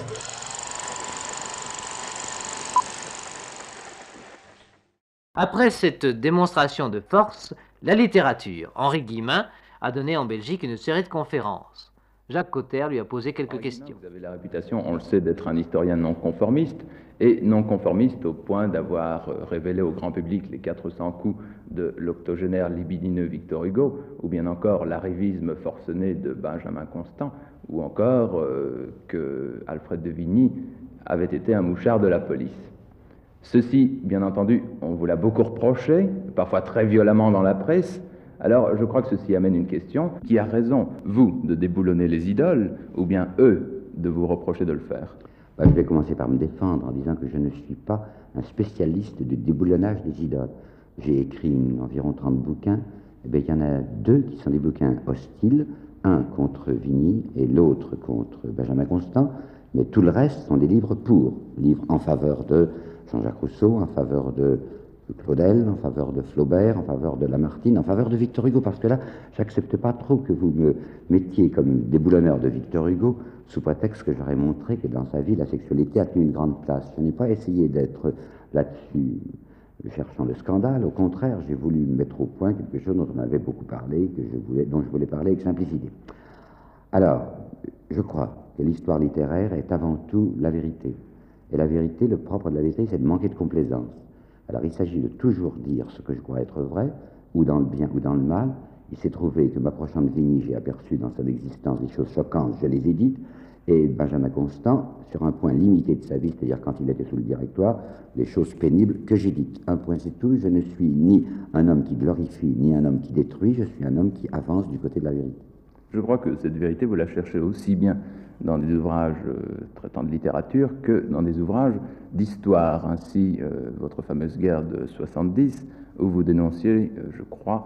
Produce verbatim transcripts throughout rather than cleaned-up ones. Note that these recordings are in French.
Après cette démonstration de force, la littérature, Henri Guillemin a donné en Belgique une série de conférences. Jacques Cotter lui a posé quelques Henri questions. Guillemin, vous avez la réputation, on le sait, d'être un historien non conformiste, et non conformiste au point d'avoir révélé au grand public les quatre cents coups de l'octogénaire libidineux Victor Hugo, ou bien encore l'arrivisme forcené de Benjamin Constant, ou encore euh, que Alfred de Vigny avait été un mouchard de la police. Ceci, bien entendu, on vous l'a beaucoup reproché, parfois très violemment dans la presse. Alors, je crois que ceci amène une question. Qui a raison, vous, de déboulonner les idoles, ou bien eux, de vous reprocher de le faire? Bah, je vais commencer par me défendre en disant que je ne suis pas un spécialiste du déboulonnage des idoles. J'ai écrit une, environ trente bouquins. Eh bien, il y en a deux qui sont des bouquins hostiles, un contre Vigny et l'autre contre Benjamin Constant, mais tout le reste sont des livres pour, livres en faveur de Jean-Jacques Rousseau, en faveur de Claudel, en faveur de Flaubert, en faveur de Lamartine, en faveur de Victor Hugo, parce que là, j'accepte pas trop que vous me mettiez comme déboulonneur de Victor Hugo, sous prétexte que j'aurais montré que dans sa vie, la sexualité a tenu une grande place. Je n'ai pas essayé d'être là-dessus cherchant le scandale, au contraire, j'ai voulu mettre au point quelque chose dont on avait beaucoup parlé, que je voulais, dont je voulais parler avec simplicité. Alors, je crois que l'histoire littéraire est avant tout la vérité. Et la vérité, le propre de la vérité, c'est de manquer de complaisance. Alors il s'agit de toujours dire ce que je crois être vrai, ou dans le bien ou dans le mal. Il s'est trouvé que m'approchant de Vigny, j'ai aperçu dans son existence des choses choquantes, je les ai dites, et Benjamin Constant, sur un point limité de sa vie, c'est-à-dire quand il était sous le directoire, des choses pénibles que j'ai dites. Un point c'est tout, je ne suis ni un homme qui glorifie, ni un homme qui détruit, je suis un homme qui avance du côté de la vérité. Je crois que cette vérité, vous la cherchez aussi bien dans des ouvrages euh, traitant de littérature que dans des ouvrages d'histoire. Ainsi, euh, votre fameuse guerre de soixante-dix, où vous dénonciez, euh, je crois,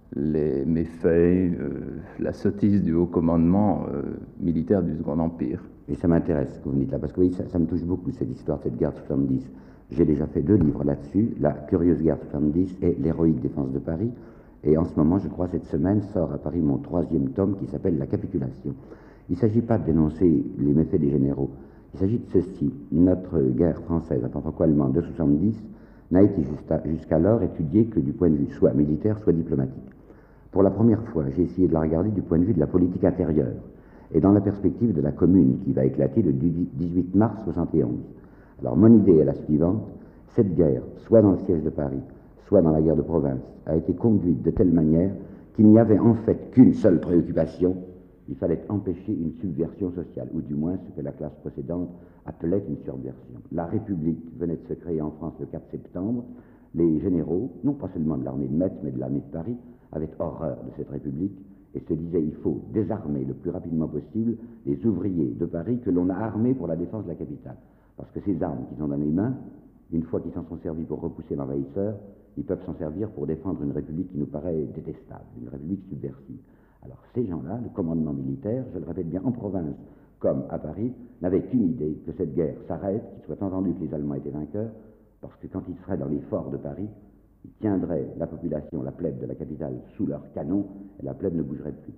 les méfaits, euh, la sottise du haut commandement euh, militaire du Second Empire. Et ça m'intéresse ce que vous dites là, parce que oui, ça, ça me touche beaucoup, cette histoire, cette guerre de soixante-dix. J'ai déjà fait deux livres là-dessus, La curieuse guerre de soixante-dix et L'héroïque défense de Paris. Et en ce moment, je crois, cette semaine, sort à Paris mon troisième tome qui s'appelle La capitulation. Il ne s'agit pas de dénoncer les méfaits des généraux. Il s'agit de ceci. Notre guerre française, enfin franco-allemande de soixante-dix, n'a été jusqu'alors étudiée que du point de vue soit militaire, soit diplomatique. Pour la première fois, j'ai essayé de la regarder du point de vue de la politique intérieure et dans la perspective de la Commune qui va éclater le dix-huit mars soixante et onze. Alors mon idée est la suivante. Cette guerre, soit dans le siège de Paris, soit dans la guerre de province, a été conduite de telle manière qu'il n'y avait en fait qu'une seule préoccupation. Il fallait empêcher une subversion sociale, ou du moins ce que la classe précédente appelait une subversion. La République venait de se créer en France le quatre septembre. Les généraux, non pas seulement de l'armée de Metz, mais de l'armée de Paris, avaient horreur de cette République et se disaient il faut désarmer le plus rapidement possible les ouvriers de Paris que l'on a armés pour la défense de la capitale. Parce que ces armes qu'ils ont dans les mains, une fois qu'ils s'en sont servis pour repousser l'envahisseur, ils peuvent s'en servir pour défendre une République qui nous paraît détestable, une République subversive. Alors ces gens-là, le commandement militaire, je le répète bien, en province comme à Paris, n'avaient qu'une idée, que cette guerre s'arrête, qu'il soit entendu que les Allemands étaient vainqueurs, parce que quand ils seraient dans les forts de Paris, ils tiendraient la population, la plèbe de la capitale, sous leurs canons, et la plèbe ne bougerait plus.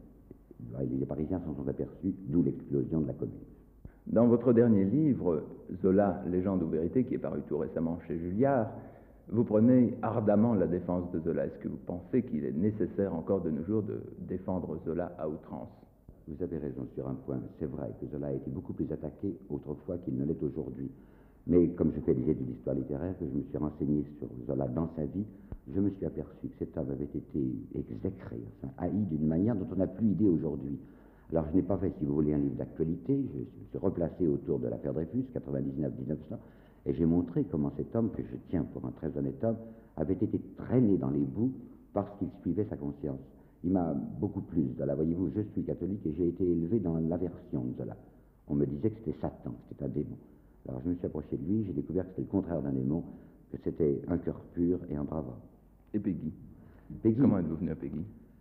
Les Parisiens s'en sont aperçus, d'où l'explosion de la Commune. Dans votre dernier livre, Zola, Légende ou vérité, qui est paru tout récemment chez Julliard, vous prenez ardemment la défense de Zola. Est-ce que vous pensez qu'il est nécessaire encore de nos jours de défendre Zola à outrance? Vous avez raison sur un point. C'est vrai que Zola a été beaucoup plus attaqué autrefois qu'il ne l'est aujourd'hui. Mais comme je fais des études d'histoire littéraire, que je me suis renseigné sur Zola dans sa vie, je me suis aperçu que cet homme avait été exécré, enfin, haï d'une manière dont on n'a plus idée aujourd'hui. Alors je n'ai pas fait, si vous voulez, un livre d'actualité, je me suis replacé autour de l'affaire Dreyfus, quatre-vingt-dix-neuf mille neuf cents, et j'ai montré comment cet homme, que je tiens pour un très honnête homme, avait été traîné dans les boues parce qu'il suivait sa conscience. Il m'a beaucoup plu, Zola. Voyez-vous, je suis catholique et j'ai été élevé dans l'aversion de Zola. On me disait que c'était Satan, que c'était un démon. Alors je me suis approché de lui, j'ai découvert que c'était le contraire d'un démon, que c'était un cœur pur et un brave homme. Et Peggy, Peggy comment êtes-vous venu à Peggy?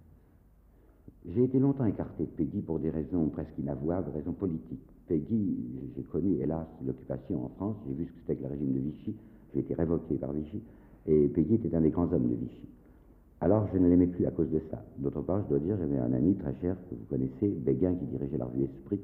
J'ai été longtemps écarté de Peggy pour des raisons presque inavouables, des raisons politiques. Peggy, j'ai connu, hélas, l'occupation en France, j'ai vu ce que c'était que le régime de Vichy, j'ai été révoqué par Vichy, et Peggy était un des grands hommes de Vichy. Alors je ne l'aimais plus à cause de ça. D'autre part, je dois dire, j'avais un ami très cher que vous connaissez, Béguin, qui dirigeait la revue Esprit,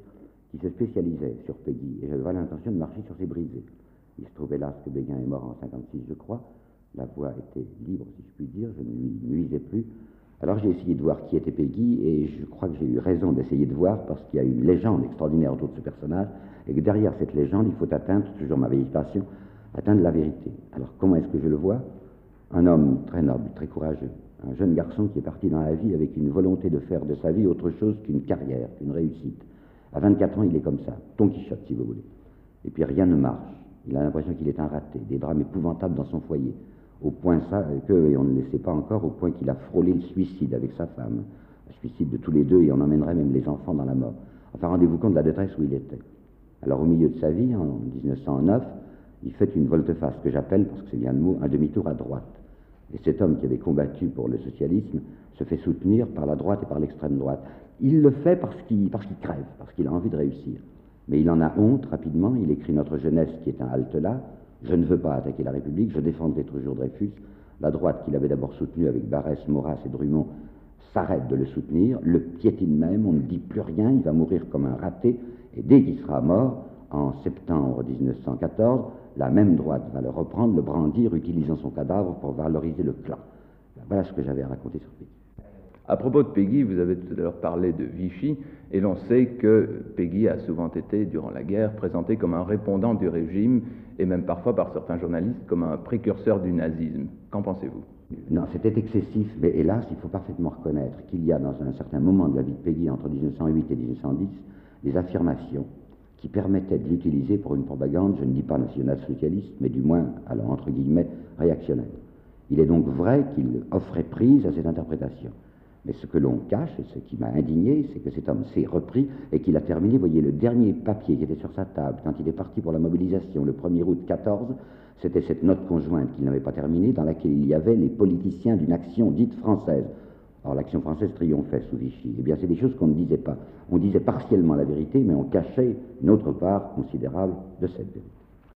qui se spécialisait sur Péguy, et j'avais pas l'intention de marcher sur ses brisées. Il se trouvait là que Béguin est mort en cinquante-six, je crois. La voie était libre, si je puis dire, je ne lui nuisais plus. Alors j'ai essayé de voir qui était Péguy, et je crois que j'ai eu raison d'essayer de voir, parce qu'il y a une légende extraordinaire autour de ce personnage, et que derrière cette légende, il faut atteindre, toujours ma vieille passion, atteindre la vérité. Alors comment est-ce que je le vois? Un homme très noble, très courageux, un jeune garçon qui est parti dans la vie avec une volonté de faire de sa vie autre chose qu'une carrière, qu'une réussite. À vingt-quatre ans, il est comme ça, Don Quichotte, si vous voulez. Et puis rien ne marche. Il a l'impression qu'il est un raté, des drames épouvantables dans son foyer. Au point ça, que, et on ne le sait pas encore, au point qu'il a frôlé le suicide avec sa femme. Le suicide de tous les deux, et on emmènerait même les enfants dans la mort. Enfin, rendez-vous compte de la détresse où il était. Alors, au milieu de sa vie, en dix-neuf cent neuf, il fait une volte-face, que j'appelle, parce que c'est bien le mot, un demi-tour à droite. Et cet homme qui avait combattu pour le socialisme se fait soutenir par la droite et par l'extrême droite. Il le fait parce qu'il parce qu'il crève, parce qu'il a envie de réussir. Mais il en a honte rapidement, il écrit Notre jeunesse qui est un halte-là. Je ne veux pas attaquer la République, je défendrai toujours Dreyfus. La droite qu'il avait d'abord soutenue avec Barrès, Maurras et Drummond s'arrête de le soutenir, le piétine même, on ne dit plus rien, il va mourir comme un raté. Et dès qu'il sera mort, en septembre dix-neuf cent quatorze, la même droite va le reprendre, le brandir, utilisant son cadavre pour valoriser le clan. Voilà ce que j'avais à raconter sur Péguy. À propos de Péguy, vous avez tout à l'heure parlé de Vichy, et l'on sait que Péguy a souvent été, durant la guerre, présenté comme un répondant du régime, et même parfois par certains journalistes comme un précurseur du nazisme. Qu'en pensez-vous? Non, c'était excessif, mais hélas, il faut parfaitement reconnaître qu'il y a dans un certain moment de la vie de Péguy, entre dix-neuf cent huit et dix-neuf cent dix, des affirmations qui permettaient de l'utiliser pour une propagande, je ne dis pas national-socialiste, mais du moins, alors, entre guillemets, réactionnaire. Il est donc vrai qu'il offrait prise à cette interprétation. Mais ce que l'on cache, et ce qui m'a indigné, c'est que cet homme s'est repris et qu'il a terminé, vous voyez, le dernier papier qui était sur sa table, quand il est parti pour la mobilisation le premier août quatorze, c'était cette note conjointe qu'il n'avait pas terminée, dans laquelle il y avait les politiciens d'une action dite française. Or, l'action française triomphait sous Vichy. Eh bien, c'est des choses qu'on ne disait pas. On disait partiellement la vérité, mais on cachait une autre part considérable de cette vérité.